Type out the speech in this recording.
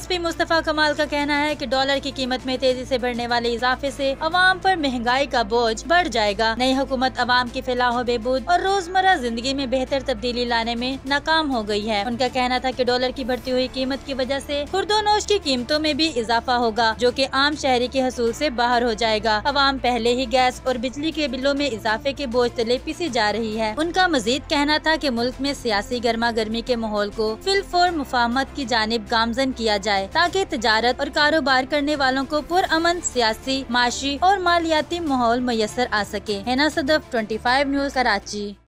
SP Mustafa कमाल का कहना है कि डॉलर की कीमत में तेजी से बढ़ने वाले इजाफे से अवाम पर महंगाई का बोझ बढ़ जाएगा। नई हुकूमत अवाम की फलाह बेबूद और रोजमर्रा जिंदगी में बेहतर तब्दीली लाने में नाकाम हो गई है। उनका कहना था कि डॉलर की बढ़ती हुई कीमत की वजह से खुर्दोनोश की कीमतों में भी इजाफा होगा, जो कि आम शहरी के हसूल से बाहर हो जाएगा। अवाम पहले ही गैस और बिजली के बिलों में इजाफे के बोझ तले पिसी जा रही है। उनका मजीद कहना था कि मुल्क में सियासी गर्मा गर्मी के माहौल को फिलफौर मुफाहमत की जानिब गामजन किया जाए, ताकि तजारत और कारोबार करने वालों को पुरअमन सियासी, माशी और मालियाती माहौल मैसर आ सके। हैना सदफ, 25 न्यूज़, कराची।